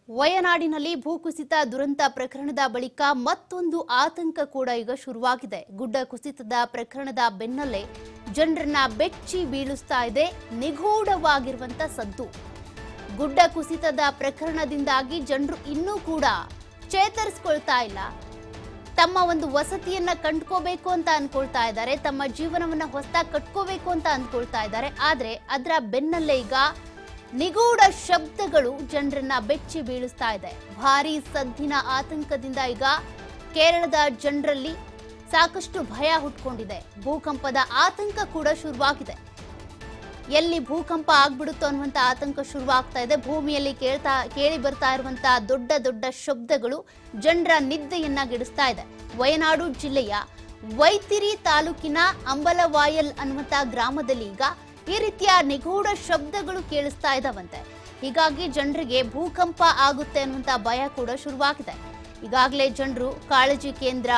ವಯನಾಡಿನಲ್ಲಿ ಭೂಕುಸಿತ ದುರಂತ ಪ್ರಕರಣದ ಬಳಿಕ ಮತ್ತೊಂದು ಆತಂಕ ಕೂಡ ಈಗ ಶುರುವಾಗಿದೆ. ಗುಡ್ಡ ಕುಸಿತದ ಪ್ರಕರಣದ ಬೆನ್ನಲ್ಲೇ ಜನರನ್ನ ಬೆಚ್ಚಿ ಬೀಳಿಸ್ತಾ ಇದೆ ನಿಗೂಢವಾಗಿರುವಂತ ಸದ್ದು. ಗುಡ್ಡ ಕುಸಿತದ ಪ್ರಕರಣದಿಂದಾಗಿ ಜನರು ಇನ್ನೂ ಕೂಡ ಚೇತರಿಸಿಕೊಳ್ತಾ ಇಲ್ಲ. ತಮ್ಮ ಒಂದು ವಸತಿಯನ್ನ ಕಂಡುಕೋಬೇಕು ಅಂತ ಅನ್ಕೊಳ್ತಾ ಇದ್ದಾರೆ, ತಮ್ಮ ಜೀವನವನ್ನ ಹೊಸದಾಗಿ ಕಟ್ಕೋಬೇಕು ಅಂತ ಅನ್ಕೊಳ್ತಾ ಇದ್ದಾರೆ. ಆದ್ರೆ ಅದರ ಬೆನ್ನಲ್ಲೇ ಈಗ ನಿಗೂಢ ಶಬ್ದಗಳು ಜನರನ್ನ ಬೆಚ್ಚಿ ಬೀಳಿಸ್ತಾ ಇದೆ. ಭಾರೀ ಸದ್ದಿನ ಆತಂಕದಿಂದ ಈಗ ಕೇರಳದ ಜನರಲ್ಲಿ ಸಾಕಷ್ಟು ಭಯ ಹುಟ್ಕೊಂಡಿದೆ. ಭೂಕಂಪದ ಆತಂಕ ಕೂಡ ಶುರುವಾಗಿದೆ. ಎಲ್ಲಿ ಭೂಕಂಪ ಆಗ್ಬಿಡುತ್ತೋ ಅನ್ನುವಂತ ಆತಂಕ ಶುರುವಾಗ್ತಾ ಇದೆ. ಭೂಮಿಯಲ್ಲಿ ಕೇಳಿ ಬರ್ತಾ ಇರುವಂತಹ ದೊಡ್ಡ ದೊಡ್ಡ ಶಬ್ದಗಳು ಜನರ ನಿದ್ದೆಯನ್ನ ಗೆಡಿಸ್ತಾ ಇದೆ. ವಯನಾಡು ಜಿಲ್ಲೆಯ ವೈತಿರಿ ತಾಲೂಕಿನ ಅಂಬಲವಾಯಲ್ ಅನ್ನುವಂತ ಗ್ರಾಮದಲ್ಲಿ ಈಗ ಈ ರೀತಿಯ ನಿಗೂಢ ಶಬ್ದಗಳು ಕೇಳಿಸ್ತಾ ಇದ್ದಾವಂತೆ. ಹೀಗಾಗಿ ಜನರಿಗೆ ಭೂಕಂಪ ಆಗುತ್ತೆ ಅನ್ನುವಂತ ಭಯ ಕೂಡ ಶುರುವಾಗಿದೆ. ಈಗಾಗಲೇ ಜನರು ಕಾಳಜಿ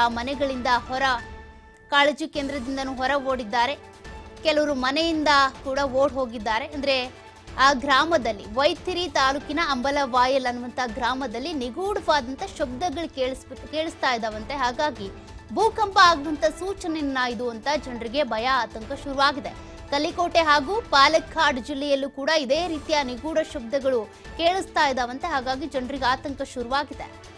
ಕೇಂದ್ರದಿಂದನೂ ಹೊರ ಓಡಿದ್ದಾರೆ. ಕೆಲವರು ಮನೆಯಿಂದ ಕೂಡ ಓಡ್ ಹೋಗಿದ್ದಾರೆ. ಅಂದ್ರೆ ಆ ಗ್ರಾಮದಲ್ಲಿ ವೈತಿರಿ ತಾಲೂಕಿನ ಅಂಬಲವಾಯಲ್ ಅನ್ನುವಂತ ಗ್ರಾಮದಲ್ಲಿ ನಿಗೂಢವಾದಂತ ಶಬ್ದಗಳು ಕೇಳಿಸ್ತಾ ಇದ್ದಾವಂತೆ. ಹಾಗಾಗಿ ಭೂಕಂಪ ಆಗುವಂತ ಸೂಚನೆಯನ್ನ ಇದು ಅಂತ ಜನರಿಗೆ ಭಯ ಆತಂಕ ಶುರುವಾಗಿದೆ. ಕಲಿಕೋಟೆ ಹಾಗೂ ಪಾಲಕ್ಕಾಡ್ ಜಿಲ್ಲೆಯಲ್ಲೂ ಕೂಡ ಇದೇ ರೀತಿಯ ನಿಗೂಢ ಶಬ್ದಗಳು ಕೇಳಿಸ್ತಾ ಇದ್ದಾವಂತೆ. ಹಾಗಾಗಿ ಜನರಿಗೆ ಆತಂಕ ಶುರುವಾಗಿದೆ.